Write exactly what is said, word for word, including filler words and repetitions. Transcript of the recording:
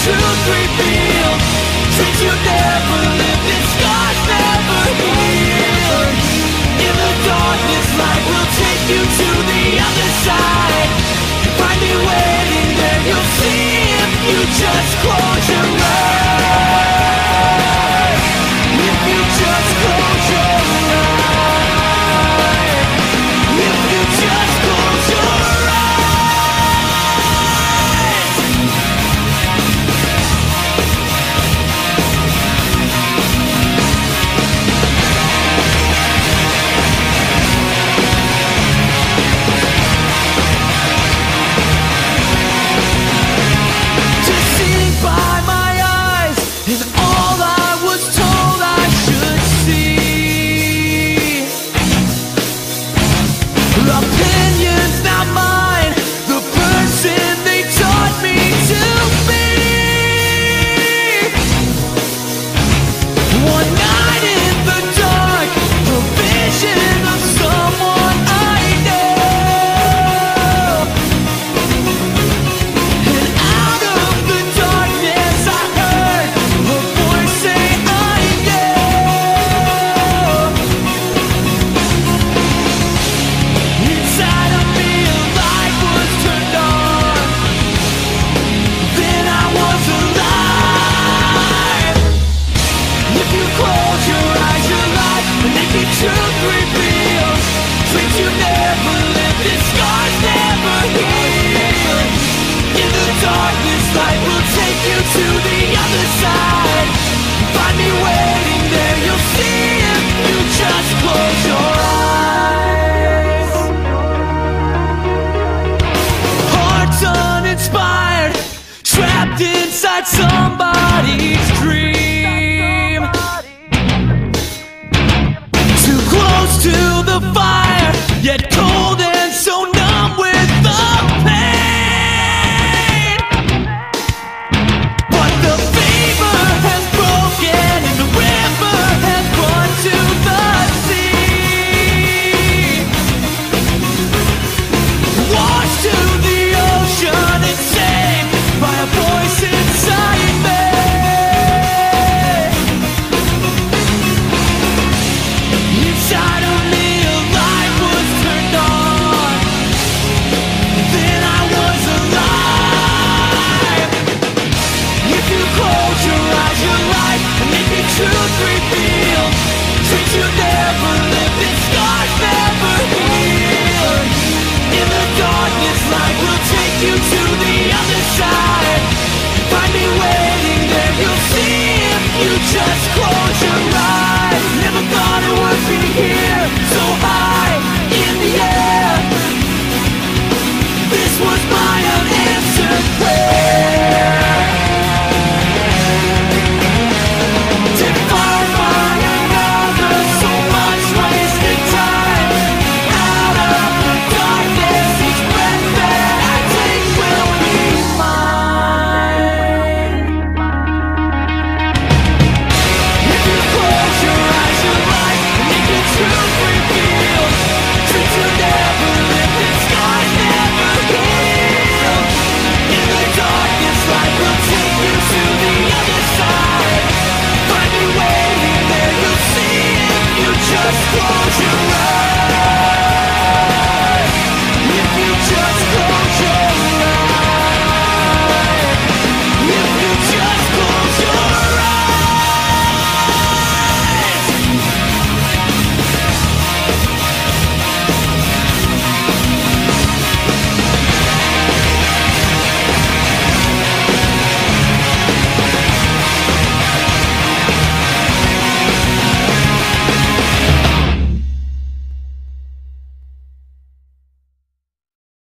truth revealed. Dreams you never lived and scars never healed. In the darkness, light will take you to the other side. Find me waiting there, you'll see if you just close your eyes. If you just close your eyes. If you just close your eyes. To see by my eyes is all I was told I should see. Opinions not mine, the person they taught me to be. One night in the dark, the vision of someone I know. And out of the darkness I heard a voice say I know. Inside of me a light was turned on. Then I was alive. If you close your eyes, your life and if your truth reveals. Dreams you never lived and scars never healed. In the darkness, light will take you to the other side. Find me waiting there, you'll see if you just close your eyes. Hearts uninspired, trapped inside somebody's dream. Too close to the fire, yet cold and so numb with the pain. But the fever has broken and the river has run to the sea. Washed to the ocean and saved by a voice inside me. Inside of me a light was turned on. Then I was alive. If you close your eyes, your life and if your truth revealed. Dreams you never lived and scars never healed. In the darkness, light will take you to the other side.